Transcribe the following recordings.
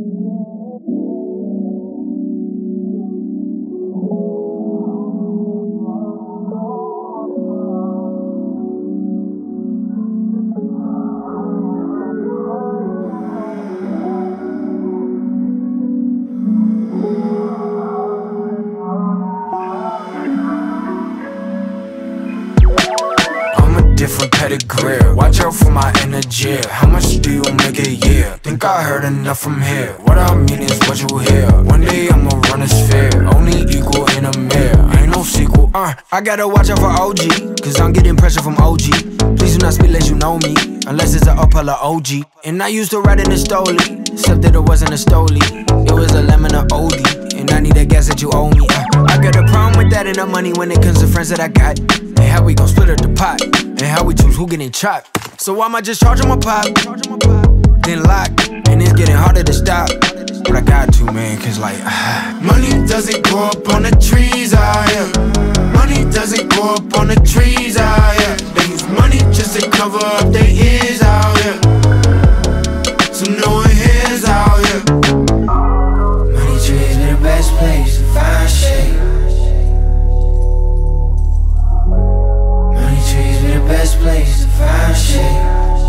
Different pedigree, watch out for my energy. How much do you make a year? Think I heard enough from here. What I mean is what you hear. One day I'ma run a sphere, only equal in a mirror. Ain't no sequel, I gotta watch out for OG, cause I'm getting pressure from OG. Please do not speak unless you know me, unless it's an upper OG. And I used to ride in a stolie, except that it wasn't a stolie. It was a lemon or oldie, and I need that gas that you owe me. I got a problem with that and the money when it comes to friends that I got. And how we gon' split up the pot, and how we choose who getting chopped. So I might just charge on my pop, then lock, and it's getting harder to stop. But I got to, man, cause like money doesn't grow up on the trees, money doesn't grow up on the trees, They use money just to cover up their ears out here, so no one hears out here. Money trees be the best place to find shit. Money trees be the best place to find shit.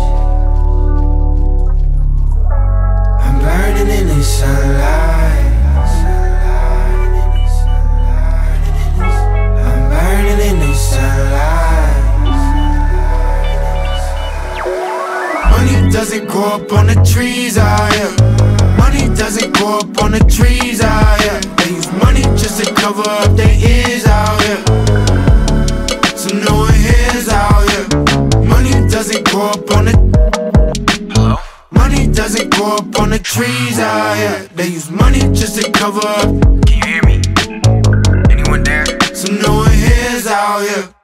I'm burning in the sunlight. I'm burning in the sunlight. Money doesn't grow up on the trees, money doesn't grow up on the trees, They use money just to cover up their ears out here, so no one hears out here. Money doesn't grow up on the money doesn't grow up on the trees out here. They use money just to cover up. can you hear me? Anyone there? So no one hears out here.